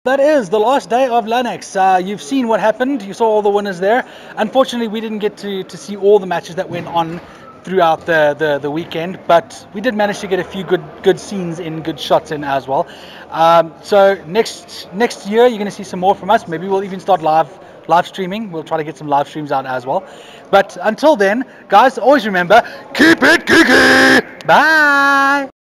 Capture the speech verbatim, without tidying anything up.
That is the last day of LANX. Uh, you've seen what happened. You saw all the winners there. Unfortunately, we didn't get to, to see all the matches that went on throughout the, the, the weekend, but we did manage to get a few good good scenes in, good shots in as well. Um, so next next year, you're going to see some more from us. Maybe we'll even start live live streaming. We'll try to get some live streams out as well. But until then, guys, always remember, keep it geeky. Bye.